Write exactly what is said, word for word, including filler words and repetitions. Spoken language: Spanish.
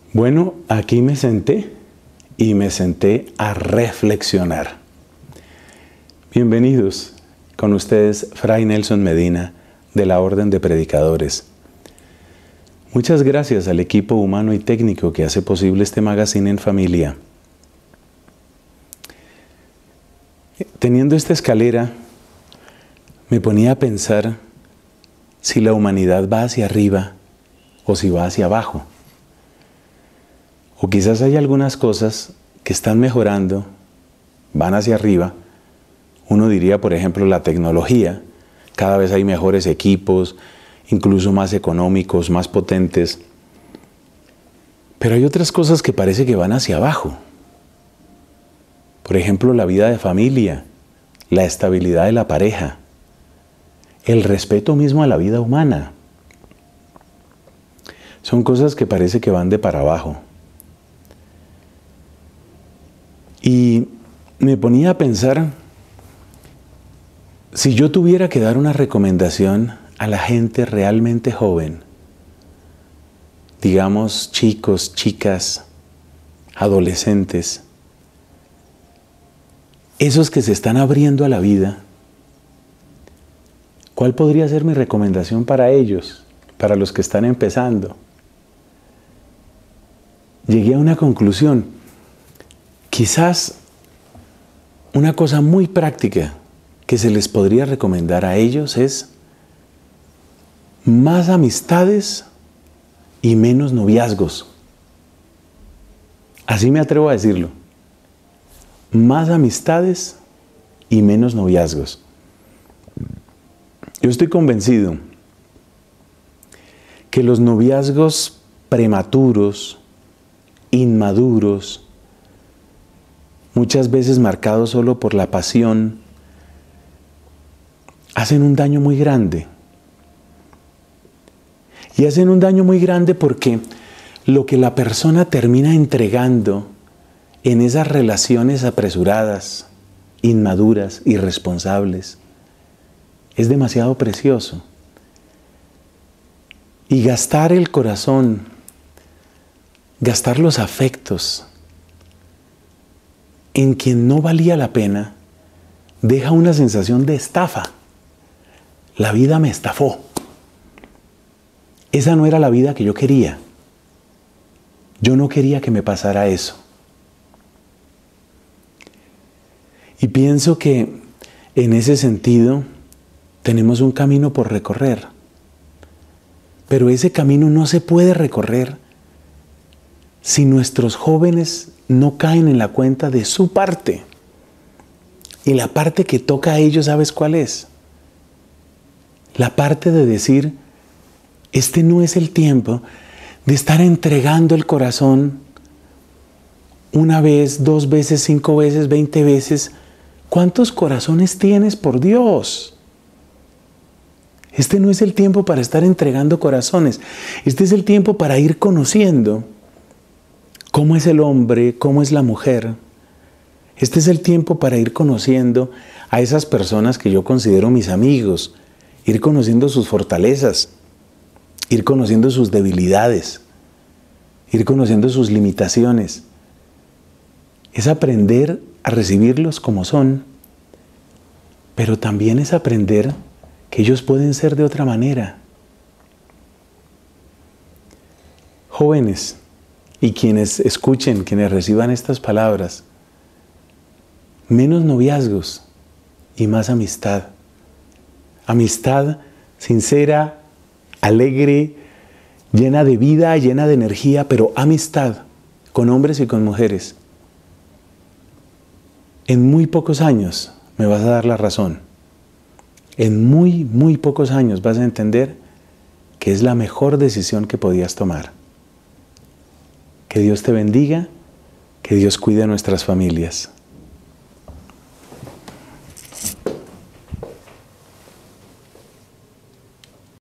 Bueno, aquí me senté y me senté a reflexionar. Bienvenidos, con ustedes Fray Nelson Medina de la Orden de Predicadores. Muchas gracias al equipo humano y técnico que hace posible este magazine en familia. Teniendo esta escalera, me ponía a pensar si la humanidad va hacia arriba o si va hacia abajo. O quizás hay algunas cosas que están mejorando, van hacia arriba. Uno diría, por ejemplo, la tecnología. Cada vez hay mejores equipos, incluso más económicos, más potentes. Pero hay otras cosas que parece que van hacia abajo. Por ejemplo, la vida de familia, la estabilidad de la pareja, el respeto mismo a la vida humana. Son cosas que parece que van de para abajo. Y me ponía a pensar, si yo tuviera que dar una recomendación a la gente realmente joven, digamos chicos, chicas, adolescentes, esos que se están abriendo a la vida, ¿cuál podría ser mi recomendación para ellos, para los que están empezando? Llegué a una conclusión. Quizás una cosa muy práctica que se les podría recomendar a ellos es más amistades y menos noviazgos. Así me atrevo a decirlo. Más amistades y menos noviazgos. Yo estoy convencido que los noviazgos prematuros, inmaduros, muchas veces marcados solo por la pasión, hacen un daño muy grande. Y hacen un daño muy grande porque lo que la persona termina entregando en esas relaciones apresuradas, inmaduras, irresponsables, es demasiado precioso. Y gastar el corazón, gastar los afectos en quien no valía la pena, deja una sensación de estafa. La vida me estafó. Esa no era la vida que yo quería. Yo no quería que me pasara eso. Y pienso que en ese sentido tenemos un camino por recorrer. Pero ese camino no se puede recorrer si nuestros jóvenes no caen en la cuenta de su parte. Y la parte que toca a ellos, ¿sabes cuál es? La parte de decir, este no es el tiempo de estar entregando el corazón una vez, dos veces, cinco veces, veinte veces. ¿Cuántos corazones tienes, por Dios? Este no es el tiempo para estar entregando corazones. Este es el tiempo para ir conociendo cómo es el hombre, cómo es la mujer. Este es el tiempo para ir conociendo a esas personas que yo considero mis amigos, ir conociendo sus fortalezas, ir conociendo sus debilidades, ir conociendo sus limitaciones. Es aprender a recibirlos como son, pero también es aprender que ellos pueden ser de otra manera. Jóvenes, y quienes escuchen, quienes reciban estas palabras, menos noviazgos y más amistad. Amistad sincera, alegre, llena de vida, llena de energía, pero amistad con hombres y con mujeres. En muy pocos años me vas a dar la razón. En muy, muy pocos años vas a entender que es la mejor decisión que podías tomar. Que Dios te bendiga, que Dios cuide a nuestras familias.